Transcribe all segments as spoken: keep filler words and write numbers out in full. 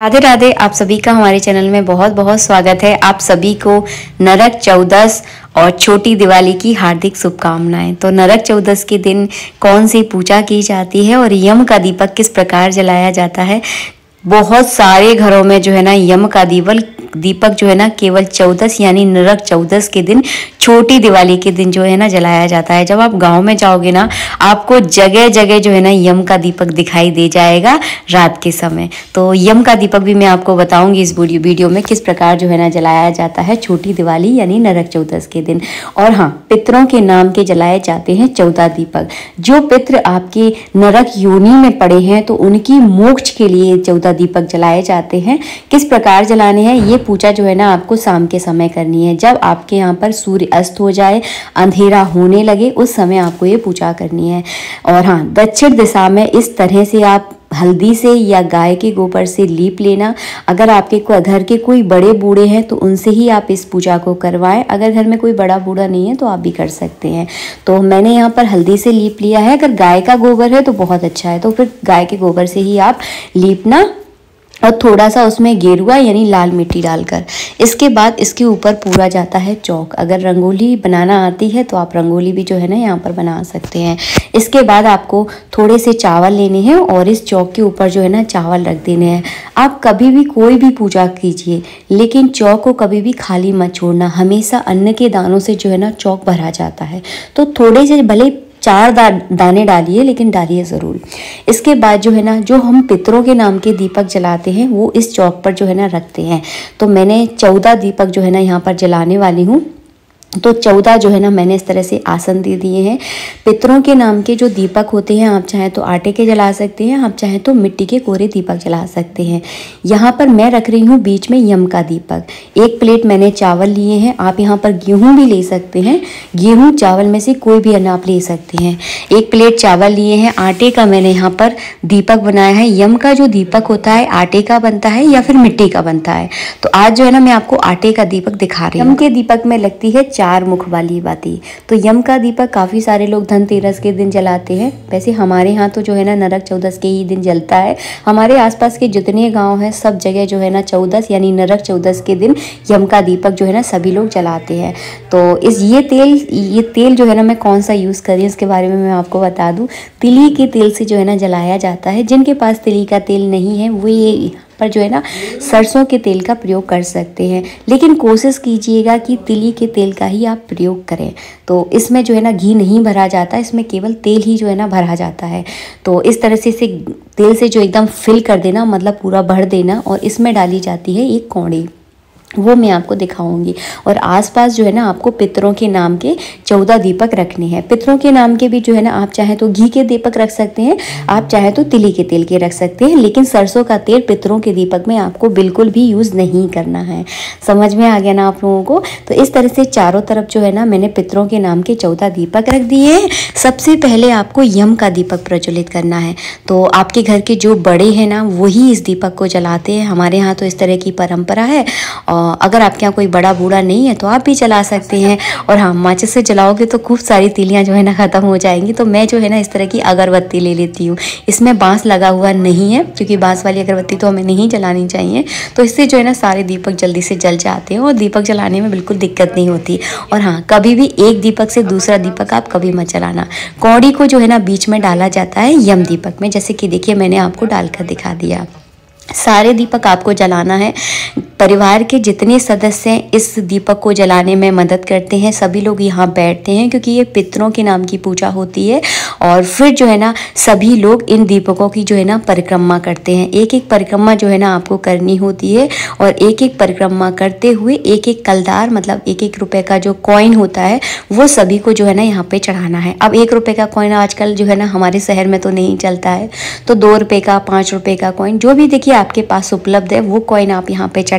राधे राधे। आप सभी का हमारे चैनल में बहुत बहुत स्वागत है। आप सभी को नरक चौदस और छोटी दिवाली की हार्दिक शुभकामनाएं। तो नरक चौदस के दिन कौन सी पूजा की जाती है और यम का दीपक किस प्रकार जलाया जाता है। बहुत सारे घरों में जो है ना यम का दीपक दीपक जो है ना केवल चौदस यानी नरक चौदस के दिन, छोटी दिवाली के दिन जो है ना जलाया जाता है। जब आप गांव में जाओगे ना, आपको जगह जगह जो है ना यम का दीपक दिखाई दे जाएगा रात के समय। तो यम का दीपक भी मैं आपको बताऊंगी इस वीडियो में किस प्रकार जो है ना जलाया जाता है छोटी दिवाली यानी नरक चौदस के दिन। और हाँ, पितरों के नाम के जलाए जाते हैं चौदह दीपक। जो पितृ आपके नरक योनि में पड़े हैं तो उनकी मोक्ष के लिए चौदह दीपक जलाए जाते हैं। किस प्रकार जलाने हैं, ये पूजा जो है ना आपको शाम के समय करनी है। जब आपके यहाँ पर सूर्य अस्त हो जाए, अंधेरा होने लगे, उस समय आपको ये पूजा करनी है। और हाँ, दक्षिण दिशा में इस तरह से आप हल्दी से या गाय के गोबर से लीप लेना। अगर आपके घर के कोई बड़े बूढ़े हैं तो उनसे ही आप इस पूजा को करवाएं। अगर घर में कोई बड़ा बूढ़ा नहीं है तो आप भी कर सकते हैं। तो मैंने यहाँ पर हल्दी से लीप लिया है। अगर गाय का गोबर है तो बहुत अच्छा है, तो फिर गाय के गोबर से ही आप लीपना और थोड़ा सा उसमें गेरुआ यानी लाल मिट्टी डालकर। इसके बाद इसके ऊपर पूरा जाता है चौक। अगर रंगोली बनाना आती है तो आप रंगोली भी जो है ना यहाँ पर बना सकते हैं। इसके बाद आपको थोड़े से चावल लेने हैं और इस चौक के ऊपर जो है ना चावल रख देने हैं। आप कभी भी कोई भी पूजा कीजिए, लेकिन चौक को कभी भी खाली मत छोड़ना। हमेशा अन्न के दानों से जो है ना चौक भरा जाता है। तो थोड़े से भले चार दा, दाने डालिए, लेकिन डालिए ज़रूर। इसके बाद जो है ना जो हम पितरों के नाम के दीपक जलाते हैं वो इस चौक पर जो है ना रखते हैं। तो मैंने चौदह दीपक जो है ना यहाँ पर जलाने वाली हूँ। तो चौदह जो है ना मैंने इस तरह से आसन दे दिए हैं। पितरों के नाम के जो दीपक होते हैं, आप चाहें तो आटे के जला सकते हैं, आप चाहें तो मिट्टी के कोरे दीपक जला सकते हैं। यहाँ पर मैं रख रही हूँ बीच में यम का दीपक। एक प्लेट मैंने चावल लिए हैं। आप यहाँ पर गेहूँ भी ले सकते हैं, गेहूँ चावल में से कोई भी अन्न आप ले सकते हैं। एक प्लेट चावल लिए हैं। आटे का मैंने यहाँ पर दीपक बनाया है। यम का जो दीपक होता है आटे का बनता है या फिर मिट्टी का बनता है। तो आज जो है ना मैं आपको आटे का दीपक दिखा रही हूँ। यम के दीपक में लगती है चार मुख वाली बाती। तो यम का दीपक काफ़ी सारे लोग धनतेरस के दिन जलाते हैं। वैसे हमारे यहाँ तो जो है ना नरक चौदस के ही दिन जलता है। हमारे आसपास के जितने गांव हैं सब जगह जो है ना चौदस यानी नरक चौदस के दिन यम का दीपक जो है ना सभी लोग जलाते हैं। तो इस ये तेल ये तेल जो है ना मैं कौन सा यूज़ कर रही हूँ इसके बारे में मैं आपको बता दूँ। तिली के तेल से जो है ना जलाया जाता है। जिनके पास तिली का तेल नहीं है वो ये पर जो है ना सरसों के तेल का प्रयोग कर सकते हैं, लेकिन कोशिश कीजिएगा कि तिली के तेल का ही आप प्रयोग करें। तो इसमें जो है ना घी नहीं भरा जाता, इसमें केवल तेल ही जो है ना भरा जाता है। तो इस तरह से इसे तेल से जो एकदम फिल कर देना, मतलब पूरा भर देना, और इसमें डाली जाती है एक कौड़ी, वो मैं आपको दिखाऊंगी। और आसपास जो है ना आपको पितरों के नाम के चौदह दीपक रखने हैं। पितरों के नाम के भी जो है ना आप चाहे तो घी के दीपक रख सकते हैं, आप चाहे तो तिली के तेल के रख सकते हैं, लेकिन सरसों का तेल पितरों के दीपक में आपको बिल्कुल भी यूज़ नहीं करना है। समझ में आ गया ना आप लोगों को। तो इस तरह से चारों तरफ जो है ना मैंने पितरों के नाम के चौदह दीपक रख दिए हैं। सबसे पहले आपको यम का दीपक प्रज्वलित करना है। तो आपके घर के जो बड़े हैं ना वही इस दीपक को जलाते हैं। हमारे यहाँ तो इस तरह की परंपरा है। अगर आपके यहाँ कोई बड़ा बूढ़ा नहीं है तो आप भी जला सकते हैं। और हाँ, माचिस से जलाओगे तो खूब सारी तीलियाँ जो है ना ख़त्म हो जाएंगी। तो मैं जो है ना इस तरह की अगरबत्ती ले लेती हूँ। इसमें बांस लगा हुआ नहीं है, क्योंकि बांस वाली अगरबत्ती तो हमें नहीं जलानी चाहिए। तो इससे जो है ना सारे दीपक जल्दी से जल जाते हैं और दीपक जलाने में बिल्कुल दिक्कत नहीं होती। और हाँ, कभी भी एक दीपक से दूसरा दीपक आप कभी मत जलाना। कौड़ी को जो है ना बीच में डाला जाता है यम दीपक में, जैसे कि देखिए मैंने आपको डालकर दिखा दिया। सारे दीपक आपको जलाना है। परिवार के जितने सदस्य हैं इस दीपक को जलाने में मदद करते हैं। सभी लोग यहाँ बैठते हैं क्योंकि ये पितरों के नाम की पूजा होती है। और फिर जो है ना सभी लोग इन दीपकों की जो है ना परिक्रमा करते हैं। एक एक परिक्रमा जो है ना आपको करनी होती है, और एक एक परिक्रमा करते हुए एक एक कलदार, मतलब एक एक रुपए का जो कॉइन होता है वो सभी को जो है ना यहाँ पे चढ़ाना है। अब एक रुपये का कॉइन आजकल जो है ना हमारे शहर में तो नहीं चलता है, तो दो रुपये का, पाँच रुपये का कॉइन, जो भी देखिए आपके पास उपलब्ध है वो कॉइन आप यहाँ पे चढ़ाइए।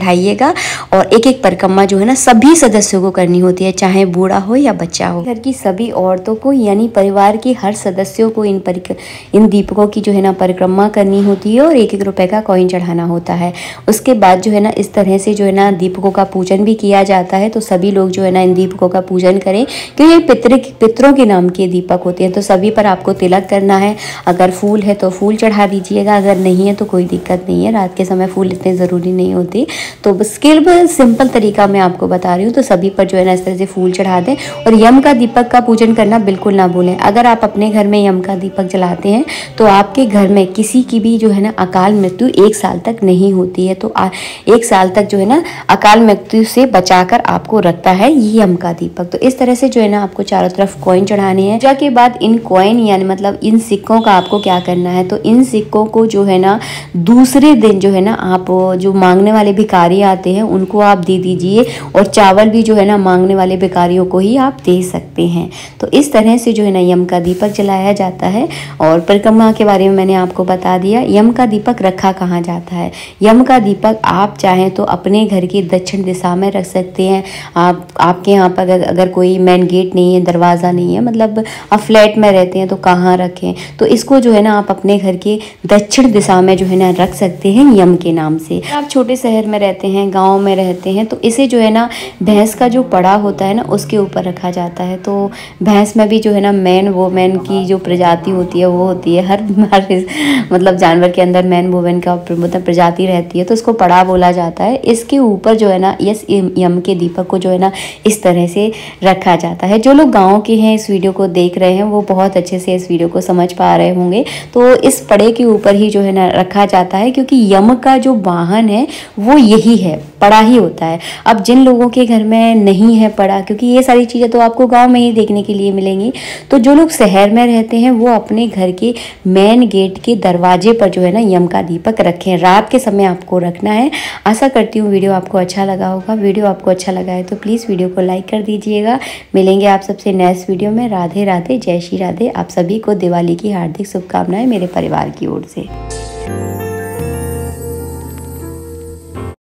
चढ़ाइएगा। और एक एक परिक्रमा जो है ना सभी सदस्यों को करनी होती है, चाहे बूढ़ा हो या बच्चा हो। घर की सभी औरतों को यानी परिवार की हर सदस्यों को इन परिक इन दीपकों की जो है ना परिक्रमा करनी होती है और एक एक रुपए का कॉइन चढ़ाना होता है। उसके बाद जो है ना इस तरह से जो है ना दीपकों का पूजन भी किया जाता है। तो सभी लोग जो है ना इन दीपकों का पूजन करें, क्योंकि ये पितृ पितरों के नाम के दीपक होते हैं। तो सभी पर आपको तिलक करना है। अगर फूल है तो फूल चढ़ा दीजिएगा, अगर नहीं है तो कोई दिक्कत नहीं है। रात के समय फूल इतने ज़रूरी नहीं होते। तो बिल्कुल सिंपल तरीका मैं आपको बता रही हूँ। तो सभी पर जो है ना इस तरह से फूल चढ़ा दें और यम का दीपक का पूजन करना बिल्कुल ना भूलें। अगर आप अपने घर में यम का दीपक जलाते हैं तो आपके घर में किसी की भी जो है ना अकाल मृत्यु एक साल तक नहीं होती है। तो आ, एक साल तक जो है ना अकाल मृत्यु से बचाकर आपको रखता है ये यम का दीपक। तो इस तरह से जो है ना आपको चारों तरफ कॉइन चढ़ाने हैं। पूजा के बाद इन कॉइन यानी मतलब इन सिक्कों का आपको क्या करना है, तो इन सिक्कों को जो है ना दूसरे दिन जो है ना आप जो मांगने वाले भिखारी आते हैं उनको आप दे दीजिए। और चावल भी जो है ना मांगने वाले भिखारियों को ही आप दे सकते हैं। तो इस तरह से जो है ना यम का दीपक जलाया जाता है। और परिक्रमा के बारे में मैंने आपको बता दिया। यम का दीपक रखा कहाँ जाता है, यम का दीपक आप चाहें तो अपने घर की दक्षिण दिशा में रख सकते हैं। आप आपके यहाँ पर अगर, अगर कोई मेन गेट नहीं है, दरवाज़ा नहीं है, मतलब आप फ्लैट में रहते हैं तो कहाँ रखें, तो इसको जो है ना आप अपने घर के दक्षिण दिशा में जो है ना रख सकते हैं यम के नाम से। आप छोटे शहर में रहते हैं, गाँव में रहते हैं, तो इसे जो है ना भैंस का जो पड़ा होता है ना उसके ऊपर रखा जाता है। तो भैंस में भी जो है ना मैन वोमेन की जो प्रजाति होती है वो होती है। हर, हर मतलब जानवर के अंदर मैन वोमेन का मतलब प्रजाति रहती है, तो इसको पड़ा बोला जाता है। इसके ऊपर जो है ना इस यम के दीपक को जो है ना इस तरह से रखा जाता है। जो लोग गाँव के हैं इस वीडियो को देख रहे हैं वो बहुत अच्छे से इस वीडियो को समझ पा रहे होंगे। तो इस पड़े के ऊपर ही जो है ना रखा जाता है, क्योंकि यम का जो वाहन है वो यही है, पड़ा ही होता है। अब जिन लोगों के घर में नहीं है पड़ा, क्योंकि ये सारी चीज़ें तो आपको गांव में ही देखने के लिए मिलेंगी, तो जो लोग शहर में रहते हैं वो अपने घर के मेन गेट के दरवाजे पर जो है ना यम का दीपक रखें। रात के समय आपको रखना है। आशा करती हूँ वीडियो आपको अच्छा लगा होगा। वीडियो आपको अच्छा लगा है तो प्लीज़ वीडियो को लाइक कर दीजिएगा। मिलेंगे आप सबसे नेक्स्ट वीडियो में। राधे राधे, जय श्री राधे। आप सभी को दिवाली की हार्दिक शुभकामनाएं मेरे परिवार की ओर से।